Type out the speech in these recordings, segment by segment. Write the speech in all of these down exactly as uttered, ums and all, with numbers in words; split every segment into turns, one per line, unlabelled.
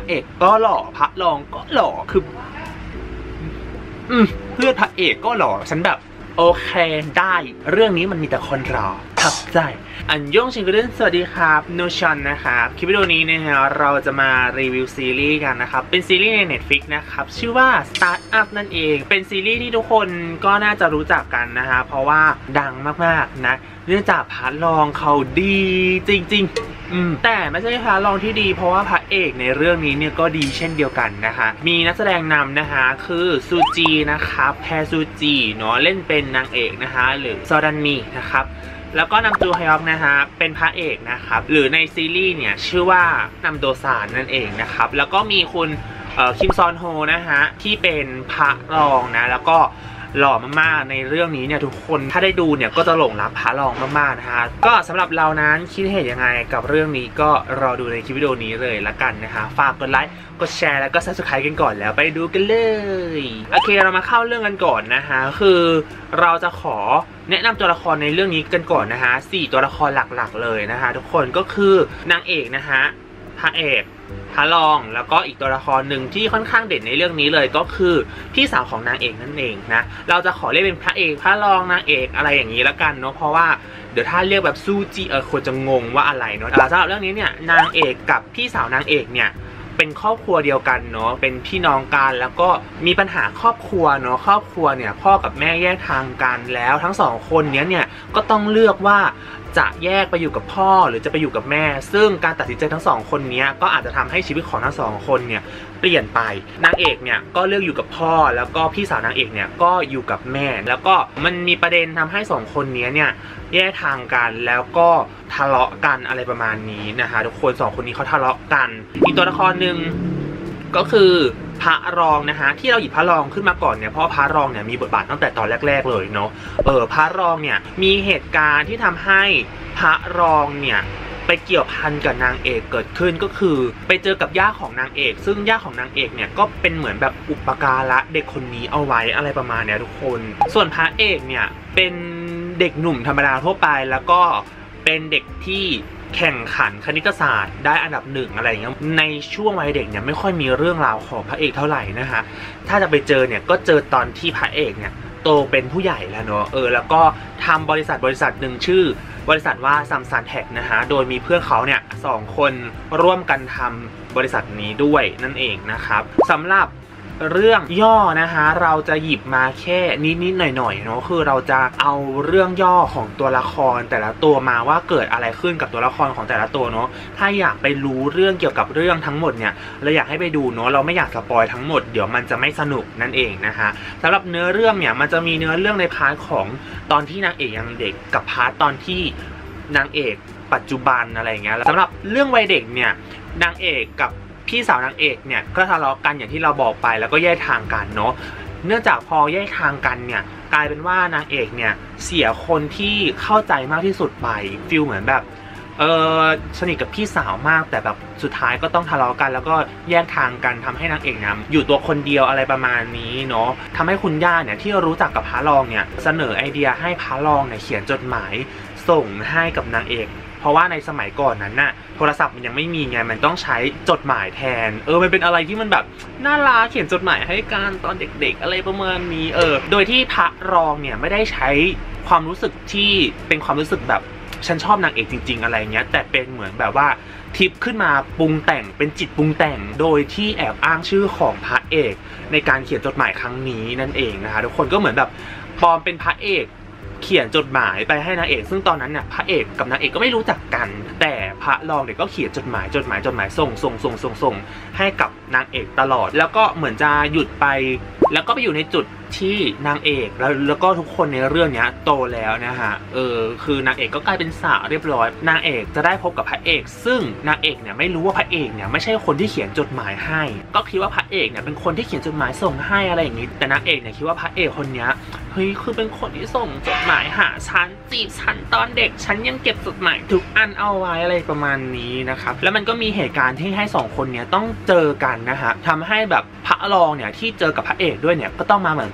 ระเอกก็หล่อพระรองก็หล่อคืออืมเพื่อนพระเอกก็หล่อฉันแบบโอเคได้เรื่องนี้มันมีแต่คนรอทับใจอันยงชิงกระเด้นสวัสดีครับโนชันนะครับคลิปวิดีโอนี้นะฮะเราจะมารีวิวซีรีส์กันนะครับเป็นซีรีส์ใน Netflix นะครับชื่อว่า Startup นั่นเองเป็นซีรีส์ที่ทุกคนก็น่าจะรู้จักกันนะฮะเพราะว่าดังมากๆนะเนื่องจากพระรองเขาดีจริงๆอืมแต่ไม่ใช่พระรองที่ดีเพราะว่าพระเอกในเรื่องนี้เนี่ยก็ดีเช่นเดียวกันนะคะมีนักแสดงนำนะคะคือซูจีนะครับแพรซูจีเนาะเล่นเป็นนางเอกนะคะหรือซอดันนีนะครับแล้วก็นำจูฮยอกนะฮะเป็นพระเอกนะครับหรือในซีรีส์เนี่ยชื่อว่านำโดซานนั่นเองนะครับแล้วก็มีคุณคิมซอนโฮนะฮะที่เป็นพระรองนะแล้วก็หล่อมากๆในเรื่องนี้เนี่ยทุกคนถ้าได้ดูเนี่ยก็จะหลงรักพระรองมากๆนะฮะก็สำหรับเรานั้นคิดเห็นยังไงกับเรื่องนี้ก็รอดูในคลิปวิดีโอนี้เลยละกันนะคะฝากกดไลค์กดแชร์แล้วก็ ซับสไครบ์ กันก่อนแล้วไปดูกันเลยโอเคเรามาเข้าเรื่องกันก่อนนะคะคือเราจะขอแนะนำตัวละครในเรื่องนี้กันก่อนนะคะสี่ตัวละครหลักๆเลยนะคะทุกคนก็คือนางเอกนะคะพระเอกพระรองแล้วก็อีกตัวละครหนึ่งที่ค่อนข้างเด่นในเรื่องนี้เลยก็คือพี่สาวของนางเอกนั่นเองนะเราจะขอเรียกเป็นพระเอกพระรองนางเอกอะไรอย่างนี้แล้วกันเนาะเพราะว่าเดี๋ยวถ้าเรียกแบบซูจิเออคนจะงงว่าอะไรเนาะสำหรับเรื่องนี้เนี่ยนางเอกกับพี่สาวนางเอกเนี่ยเป็นครอบครัวเดียวกันเนาะเป็นพี่น้องกันแล้วก็มีปัญหาครอบครัวเนาะครอบครัวเนี่ยพ่อกับแม่แยกทางกันแล้วทั้งสองคนนี้เนี่ยก็ต้องเลือกว่าจะแยกไปอยู่กับพ่อหรือจะไปอยู่กับแม่ซึ่งการตัดสินใจทั้งสองคนนี้ก็อาจจะทำให้ชีวิตของทั้งสองคนเนี่ยเปลี่ยนไปนางเอกเนี่ยก็เลือกอยู่กับพ่อแล้วก็พี่สาวนางเอกเนี่ยก็อยู่กับแม่แล้วก็มันมีประเด็นทำให้สองคนนี้เนี่ยแยกทางกันแล้วก็ทะเลาะกันอะไรประมาณนี้นะคะทุกคนสองคนนี้เขาทะเลาะกันอีกตัวละครหนึ่งก็คือพระรองนะฮะที่เราหยิบพระรองขึ้นมาก่อนเนี่ยเพราะพระรองเนี่ยมีบทบาทตั้งแต่ตอนแรกๆเลยเนาะเออพระรองเนี่ยมีเหตุการณ์ที่ทำให้พระรองเนี่ยไปเกี่ยวพันกับนางเอกเกิดขึ้นก็คือไปเจอกับย่าของนางเอกซึ่งย่าของนางเอกเนี่ยก็เป็นเหมือนแบบอุปการะเด็กคนนี้เอาไว้อะไรประมาณเนี้ยทุกคนส่วนพระเอกเนี่ยเป็นเด็กหนุ่มธรรมดาทั่วไปแล้วก็เป็นเด็กที่แข่งขันคณิตศาสตร์ได้อันดับหนึ่งอะไรอย่างเงี้ยในช่วงวัยเด็กเนี่ยไม่ค่อยมีเรื่องราวของพระเอกเท่าไหร่นะคะถ้าจะไปเจอเนี่ยก็เจอตอนที่พระเอกเนี่ยโตเป็นผู้ใหญ่แล้วเนาะเออแล้วก็ทำบริษัทบริษัทหนึ่งชื่อบริษัทว่าซัมซันแท็กนะฮะโดยมีเพื่อนเขาเนี่ยสองคนร่วมกันทำบริษัทนี้ด้วยนั่นเองนะครับสำหรับเรื่องย่อนะคะเราจะหยิบมาแค่นิดๆหน่อยๆเนาะคือเราจะเอาเรื่องย่อของตัวละครแต่ละตัวมาว่าเกิดอะไรขึ้นกับตัวละครของแต่ละตัวเนาะถ้าอยากไปรู้เรื่องเกี่ยวกับเรื่องทั้งหมดเนี่ยเราอยากให้ไปดูเนาะเราไม่อยากสปอยทั้งหมดเดี๋ยวมันจะไม่สนุกนั่นเองนะคะสำหรับเนื้อเรื่องเนี่ยมันจะมีเนื้อเรื่องในพาร์ทของตอนที่นางเอกยังเด็กกับพาร์ทตอนที่นางเอกปัจจุบันอะไรเงี้ยสำหรับเรื่องวัยเด็กเนี่ยนางเอกกับพี่สาวนางเอกเนี่ยก็ทะเลาะกันอย่างที่เราบอกไปแล้วก็แยกทางกันเนาะเนื่องจากพอแยกทางกันเนี่ยกลายเป็นว่านางเอกเนี่ยเสียคนที่เข้าใจมากที่สุดไปฟิลเหมือนแบบเออสนิทกับพี่สาวมากแต่แบบสุดท้ายก็ต้องทะเลาะกันแล้วก็แยกทางกันทำให้นางเอกนะอยู่ตัวคนเดียวอะไรประมาณนี้เนาะทำให้คุณย่าเนี่ยที่รู้จักกับพระรองเนี่ยเสนอไอเดียให้พระรองเนี่ยเขียนจดหมายส่งให้กับนางเอกเพราะว่าในสมัยก่อนนั้นน่ะโทรศัพท์มันยังไม่มีไงมันต้องใช้จดหมายแทนเออมันเป็นอะไรที่มันแบบน่ารักเขียนจดหมายให้กันตอนเด็กๆอะไรประมาณนี้เออโดยที่พระรองเนี่ยไม่ได้ใช้ความรู้สึกที่เป็นความรู้สึกแบบฉันชอบนางเอกจริงๆอะไรเงี้ยแต่เป็นเหมือนแบบว่าทิปขึ้นมาปรุงแต่งเป็นจิตปรุงแต่งโดยที่แอบอ้างชื่อของพระเอกในการเขียนจดหมายครั้งนี้นั่นเองนะคะทุกคนก็เหมือนแบบปลอมเป็นพระเอกเขียนจดหมายไปให้นางเอกซึ่งตอนนั้นเนี่ยพระเอกกับนางเอกก็ไม่รู้จักกันแต่พระรองเนี่ยก็เขียนจดหมายจดหมายจดหมายส่งส่งส่งส่งส่งให้กับนางเอกตลอดแล้วก็เหมือนจะหยุดไปแล้วก็ไปอยู่ในจุดที่นางเอกแล้วแล้วก็ทุกคนในเรื่องนี้โตแล้วนะฮะเออคือนางเอกก็กลายเป็นสาวเรียบร้อยนางเอกจะได้พบกับพระเอกซึ่งนางเอกเนี่ยไม่รู้ว่าพระเอกเนี่ยไม่ใช่คนที่เขียนจดหมายให้ก็คิดว่าพระเอกเนี่ยเป็นคนที่เขียนจดหมายส่งให้อะไรอย่างนี้แต่นางเอกเนี่ยคิดว่าพระเอกคนนี้เฮ้ยคือเป็นคนที่ส่งจดหมายหาฉันจีบฉันตอนเด็กฉันยังเก็บจดหมายทุกอันเอาไว้อะไรประมาณนี้นะครับแล้วมันก็มีเหตุการณ์ที่ให้สองคนเนี่ยต้องเจอกันนะฮะทำให้แบบพระรองเนี่ยที่เจอกับพระเอกด้วยเนี่ยก็ต้องมาเหมือนแบบ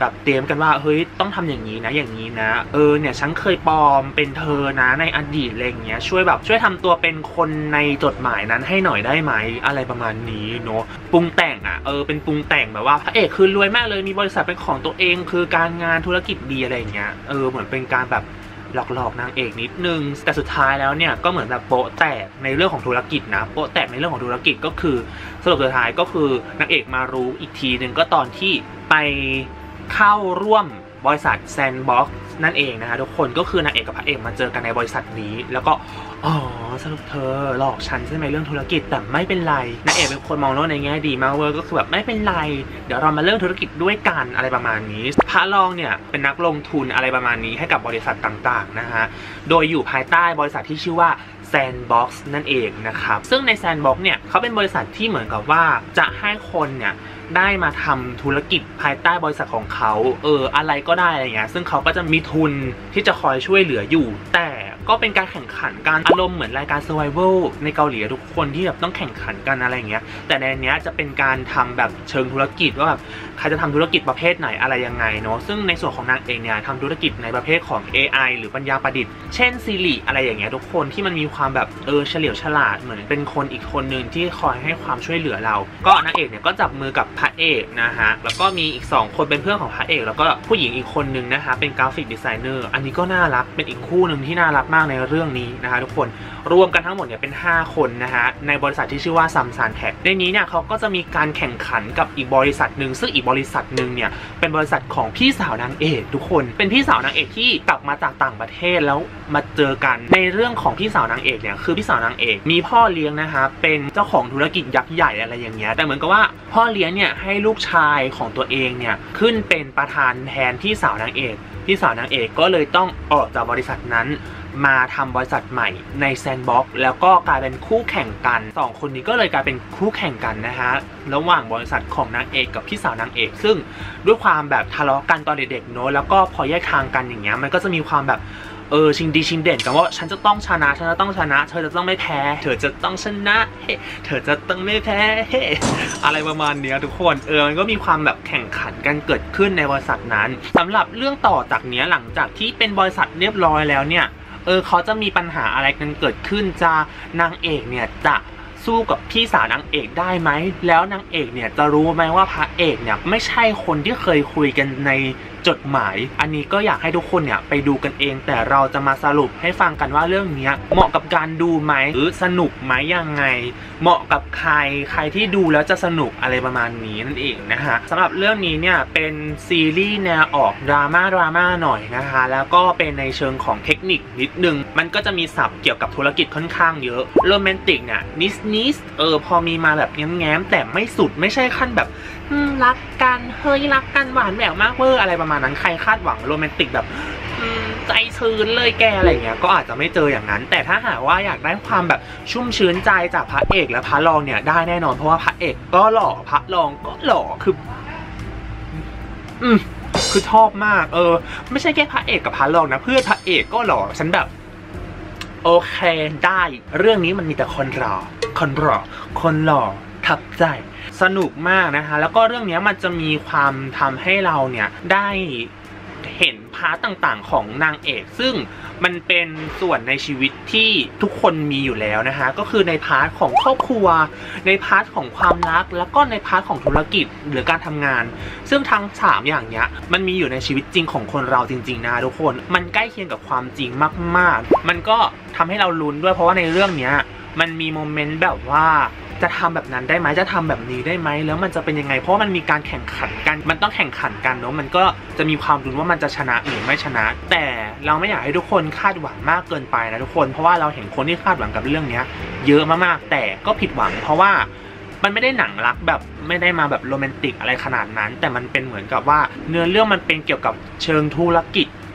แบบเตรียมกันว่าเฮ้ยต้องทำอย่างนี้นะอย่างนี้นะเออเนี่ยฉันเคยปลอมเป็นเธอนะในอดีตอะไรอย่างเงี้ยช่วยแบบช่วยทำตัวเป็นคนในจดหมายนั้นให้หน่อยได้ไหมอะไรประมาณนี้เนาะปรุงแต่งอ่ะเออเป็นปรุงแต่งแบบว่าพระเอกคือรวยมากเลยมีบริษัทเป็นของตัวเองคือการงานธุรกิจดีอะไรอย่างเงี้ยเออเหมือนเป็นการแบบหลอกๆนางเอกนิดนึงแต่สุดท้ายแล้วเนี่ยก็เหมือนแบบโป๊ะแตกในเรื่องของธุรกิจนะโป๊ะแตกในเรื่องของธุรกิจก็คือสรุปสุดท้ายก็คือนางเอกมารู้อีกทีหนึ่งก็ตอนที่ไปเข้าร่วมบริษัทแซนด์บ็อกซ์นั่นเองนะคะทุกคนก็คือนางเอกกับพระเอกมาเจอกันในบริษัทนี้แล้วก็อ๋อสรุปเธอหลอกฉันใช่ไหมเรื่องธุรกิจแต่ไม่เป็นไรนางเอกเป็นคนมองโลกในแง่ดีมากเวอร์ก็คือแบบไม่เป็นไรเดี๋ยวเรามาเรื่องธุรกิจด้วยกันอะไรประมาณนี้พระรองเนี่ยเป็นนักลงทุนอะไรประมาณนี้ให้กับบริษัทต่างๆนะฮะโดยอยู่ภายใต้บริษัทที่ชื่อว่าแซนด์บ็อกซ์นั่นเองนะครับซึ่งในแซนด์บ็อกซ์เนี่ยเขาเป็นบริษัทที่เหมือนกับว่าจะให้คนเนี่ยได้มาทำธุรกิจภายใต้บริษัทของเขาเอออะไรก็ได้อะไรเงี้ยซึ่งเขาก็จะมีทุนที่จะคอยช่วยเหลืออยู่แต่ก็เป็นการแข่งขันการอารมณ์เหมือนรายการ Survival ในเกาหลีทุกคนที่แบบต้องแข่งขันกันอะไรเงี้ยแต่ในนี้จะเป็นการทำแบบเชิงธุรกิจว่าแบบใครจะทำธุรกิจประเภทไหนอะไรยังไงเนาะซึ่งในส่วนของนางเองเนี่ยทำธุรกิจในประเภทของ เอ ไอ หรือปัญญาประดิษฐ์เช่น Siri อะไรอย่างเงี้ยทุกคนที่มันมีความแบบเออเฉลียวฉลาดเหมือนเป็นคนอีกคนนึงที่คอยให้ความช่วยเหลือเราก็นางเอกเนี่ยก็จับมือกับพระเอกนะฮะแล้วก็มีอีกสองคนเป็นเพื่อนของพระเอกแล้วก็ผู้หญิงอีกคนนึงนะคะเป็นกราฟิกดีไซเนอร์อันนี้ก็น่ารักเป็นอีกคู่หนึ่งที่น่ารักมากในเรื่องนี้นะคะทุกคนรวมกันทั้งหมดเนี่ยเป็นห้าคนนะฮะในบริษัทที่ชื่อว่าซัมซานแท็กในนี้เนี่ยเขาก็จะมีการแข่งขันกับอีกบริษัทหนึ่งซึ่งอีกบริษัทหนึ่งเนี่ยเป็นบริษัทของพี่สาวนางเอกทุกคนเป็นพี่สาวนางเอกที่กลับมาจากต่างประเทศแล้วมาเจอกันในเรื่องของพี่สาวนางเอกเนี่ยคือพี่สาวนางเอกมีพ่อเลี้ยงนะคะเป็นเจ้าของธุรกิจยักษ์ใหญ่อะไรอย่างเงี้ยแต่เหมือนกับว่าพ่อเลี้ยงเนี่ยให้ลูกชายของตัวเองเนี่ยขึ้นเป็นประธานแทนพี่สาวนางเอกพี่สาวนางเอกก็เลยต้องออกจากบริษัทนั้นมาทำบริษัทใหม่ในแซนด์บ็อกซ์แล้วก็กลายเป็นคู่แข่งกันสองคนนี้ก็เลยกลายเป็นคู่แข่งกันนะฮะระหว่างบริษัทของนางเอกกับพี่สาวนางเอกซึ่งด้วยความแบบทะเลาะกันตอนเด็กๆเนอะแล้วก็พอแยกทางกันอย่างเงี้ยมันก็จะมีความแบบเออชิงดีชิงเด่นกันว่าฉันจะต้องชนะฉันจะต้องชนะเธอจะต้องไม่แพ้เธอจะต้องชนะเฮ้เธอจะต้องไม่แพ้เฮ้อะไรประมาณนี้ทุกคนเออมันก็มีความแบบแข่งขันกันเกิดขึ้นในบริษัทนั้นสำหรับเรื่องต่อจากนี้หลังจากที่เป็นบริษัทเรียบร้อยแล้วเนี่ยเออเขาจะมีปัญหาอะไรกันเกิดขึ้นจะนางเอกเนี่ยจะสู้กับพี่สาวนางเอกได้ไหมแล้วนางเอกเนี่ยจะรู้ไหมว่าพระเอกเนี่ยไม่ใช่คนที่เคยคุยกันในจดหมายอันนี้ก็อยากให้ทุกคนเนี่ยไปดูกันเองแต่เราจะมาสรุปให้ฟังกันว่าเรื่องนี้เหมาะกับการดูไหมหรือสนุกไหมยังไงเหมาะกับใครใครที่ดูแล้วจะสนุกอะไรประมาณนี้นั่นเองนะฮะสำหรับเรื่องนี้เนี่ยเป็นซีรีส์แนวออกดราม่าดราม่าหน่อยนะคะแล้วก็เป็นในเชิงของเทคนิคนิดนึงมันก็จะมีศัพท์เกี่ยวกับธุรกิจค่อนข้างเยอะโรแมนติกเนี่ยนิสนิสเออพอมีมาแบบแง้มๆแต่ไม่สุดไม่ใช่ขั้นแบบรักกันเฮ้ยรักกันหวานแหววมากเวอร์อะไรประมาณนั้นใครคาดหวังโรแมนติกแบบใจชื้นเลยแกอะไรเงี้ยก็อาจจะไม่เจออย่างนั้นแต่ถ้าหากว่าอยากได้ความแบบชุ่มชื้นใจจากพระเอกและพระรองเนี่ยได้แน่นอนเพราะว่าพระเอกก็หล่อพระรองก็หล่อคืออืมคือชอบมากเออไม่ใช่แค่พระเอกกับพระรองนะเพื่อนพระเอกก็หล่อฉันแบบโอเคได้เรื่องนี้มันมีแต่คนหล่อคนหล่อคนหล่อทับใจสนุกมากนะคะแล้วก็เรื่องนี้มันจะมีความทำให้เราเนี่ยได้เห็นพาร์ทต่างๆของนางเอกซึ่งมันเป็นส่วนในชีวิตที่ทุกคนมีอยู่แล้วนะคะก็คือในพาร์ทของครอบครัวในพาร์ทของความรักแล้วก็ในพาร์ทของธุรกิจหรือการทำงานซึ่งทั้งสามอย่างเนี้ยมันมีอยู่ในชีวิตจริงของคนเราจริงๆนะทุกคนมันใกล้เคียงกับความจริงมากๆมันก็ทำให้เราลุ้นด้วยเพราะว่าในเรื่องนี้มันมีโมเมนต์แบบว่าจะทำแบบนั้นได้ไหมจะทำแบบนี้ได้ไหมแล้วมันจะเป็นยังไงเพราะมันมีการแข่งขันกันมันต้องแข่งขันกันเนาะมันก็จะมีความลุ้นว่ามันจะชนะหรือไม่ชนะแต่เราไม่อยากให้ทุกคนคาดหวังมากเกินไปนะทุกคนเพราะว่าเราเห็นคนที่คาดหวังกับเรื่องนี้เยอะมากๆแต่ก็ผิดหวังเพราะว่ามันไม่ได้หนังรักแบบไม่ได้มาแบบโรแมนติกอะไรขนาดนั้นแต่มันเป็นเหมือนกับว่าเนื้อเรื่องมันเป็นเกี่ยวกับเชิงธุรกิจ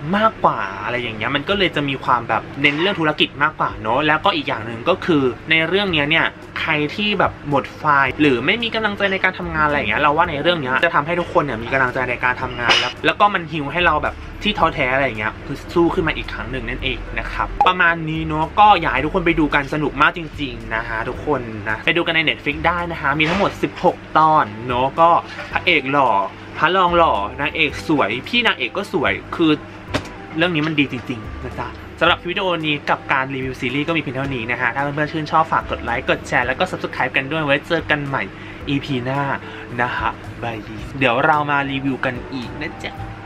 มากกว่าอะไรอย่างเงี้ยมันก็เลยจะมีความแบบเน้นเรื่องธุรกิจมากกว่าเนาะแล้วก็อีกอย่างหนึ่งก็คือในเรื่องนี้เนี่ยใครที่แบบหมดไฟหรือไม่มีกำลังใจในการทำงานอะไรอย่างเงี้ยเราว่าในเรื่องนี้จะทำให้ทุกคนเนี่ยมีกำลังใจในการทำงานแล้วแล้วก็มันฮิวให้เราแบบที่ท้อแท้อะไรอย่างเงี้ยคือสู้ขึ้นมาอีกครั้งหนึ่งนั่นเองนะครับประมาณนี้เนาะก็อยากให้ทุกคนไปดูกันสนุกมากจริงๆนะฮะทุกคนนะไปดูกันใน เน็ตฟลิกซ์ ได้นะคะมีทั้งหมดสิบหกตอนเนาะก็พระเอกหล่อพระรองหล่อนางเอกสวยพี่นางเอกก็สวยคือเรื่องนี้มันดีจริงๆนะจ๊ะสำหรับวิดีโอนี้กับการรีวิวซีรีส์ก็มีเพียงเท่านี้นะฮะถ้าเพื่อนๆชื่นชอบฝากกดไลค์กดแชร์แล้วก็ ซับสไครบ์ กันด้วยไว้เจอกันใหม่ อี พี หน้านะฮะบายเดี๋ยวเรามารีวิวกันอีกนะจ๊ะ